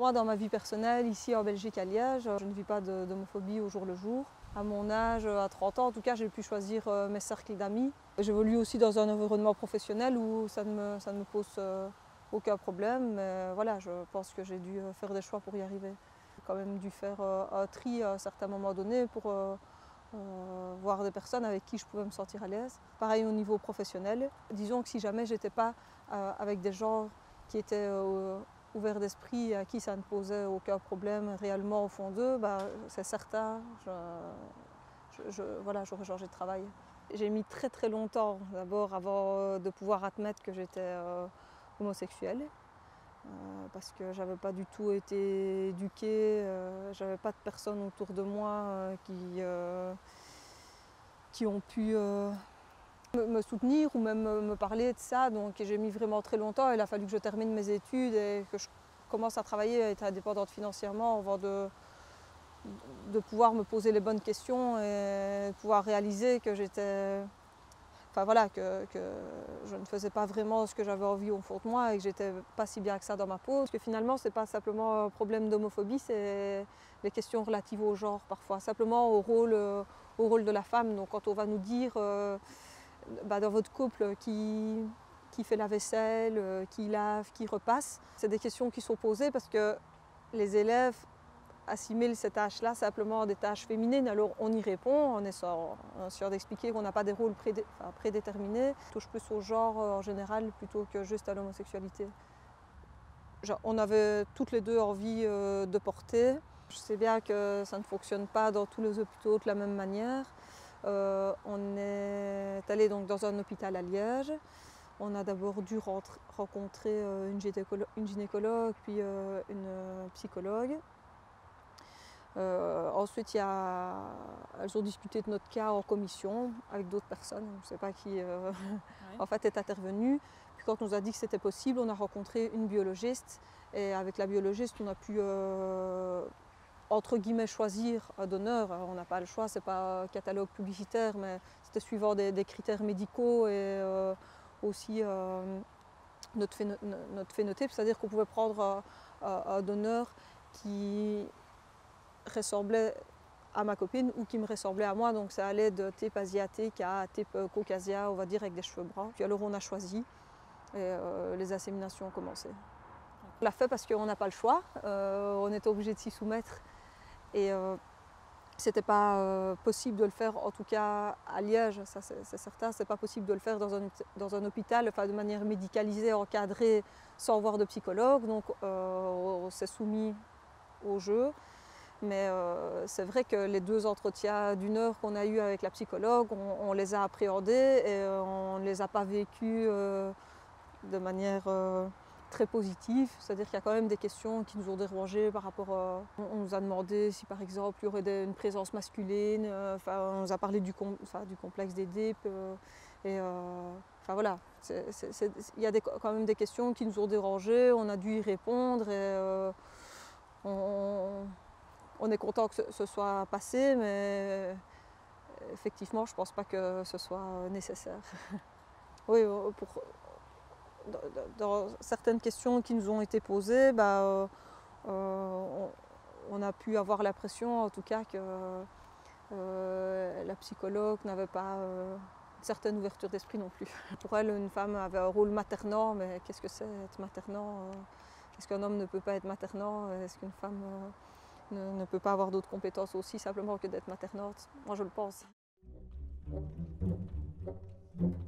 Moi, dans ma vie personnelle, ici en Belgique, à Liège, je ne vis pas d'homophobie au jour le jour. À mon âge, à 30 ans, en tout cas, j'ai pu choisir mes cercles d'amis. J'évolue aussi dans un environnement professionnel où ça ne me pose aucun problème. Mais voilà, je pense que j'ai dû faire des choix pour y arriver. J'ai quand même dû faire un tri à un certain moment donné pour voir des personnes avec qui je pouvais me sentir à l'aise. Pareil au niveau professionnel. Disons que si jamais j'étais pas avec des gens qui étaient ouverts d'esprit, à qui ça ne posait aucun problème réellement au fond d'eux, bah, c'est certain, voilà, j'aurais changé de travail. J'ai mis très très longtemps d'abord avant de pouvoir admettre que j'étais homosexuelle. Parce que j'avais pas du tout été éduquée, j'avais pas de personnes autour de moi qui ont pu me soutenir ou même me parler de ça. Donc j'ai mis vraiment très longtemps. Il a fallu que je termine mes études et que je commence à travailler, à être indépendante financièrement avant de pouvoir me poser les bonnes questions et de pouvoir réaliser que j'étais... Enfin voilà, que je ne faisais pas vraiment ce que j'avais envie au fond de moi et que j'étais pas si bien que ça dans ma peau. Parce que finalement, c'est pas simplement un problème d'homophobie, c'est les questions relatives au genre parfois, simplement au rôle de la femme. Donc quand on va nous dire dans votre couple qui fait la vaisselle, qui lave, qui repasse, c'est des questions qui sont posées parce que les élèves assimilent ces tâches-là simplement des tâches féminines. Alors on y répond en essayant d'expliquer qu'on n'a pas des rôles prédéterminés, on touche plus au genre en général plutôt que juste à l'homosexualité. On avait toutes les deux envie de porter. Je sais bien que ça ne fonctionne pas dans tous les hôpitaux de la même manière. On est allé donc dans un hôpital à Liège. On a d'abord dû rencontrer une gynécologue puis une psychologue. Ensuite, elles ont discuté de notre cas en commission avec d'autres personnes. Je ne sais pas qui en fait est intervenu. Puis quand on nous a dit que c'était possible, on a rencontré une biologiste. Et avec la biologiste, on a pu entre guillemets choisir un donneur. Alors, on n'a pas le choix, ce n'est pas un catalogue publicitaire, mais c'était suivant des critères médicaux et aussi notre phénotype, c'est-à-dire qu'on pouvait prendre un donneur qui ressemblait à ma copine ou qui me ressemblait à moi, donc ça allait de type asiatique à type caucasien, on va dire, avec des cheveux bruns. Puis alors on a choisi et les inséminations ont commencé. On l'a fait parce qu'on n'a pas le choix, on était obligé de s'y soumettre et c'était pas possible de le faire, en tout cas à Liège, ça c'est certain, c'est pas possible de le faire dans un hôpital, enfin, de manière médicalisée, encadrée, sans voir de psychologue, donc on s'est soumis au jeu. Mais c'est vrai que les 2 entretiens d'1 heure qu'on a eus avec la psychologue, on les a appréhendés et on ne les a pas vécus de manière très positive. C'est-à-dire qu'il y a quand même des questions qui nous ont dérangés par rapport on nous a demandé si par exemple il y aurait une présence masculine, on nous a parlé du complexe d'Édipe. Enfin voilà, il y a quand même des questions qui nous ont dérangés, on a dû y répondre et on est content que ce soit passé, mais effectivement, je ne pense pas que ce soit nécessaire. Oui, dans certaines questions qui nous ont été posées, on a pu avoir l'impression, en tout cas, que la psychologue n'avait pas une certaine ouverture d'esprit non plus. Pour elle, une femme avait un rôle maternant, mais qu'est-ce que c'est être maternant? Est-ce qu'un homme ne peut pas être maternant? Est-ce qu'une femme ne peut pas avoir d'autres compétences aussi simplement que d'être maternante? Moi je le pense.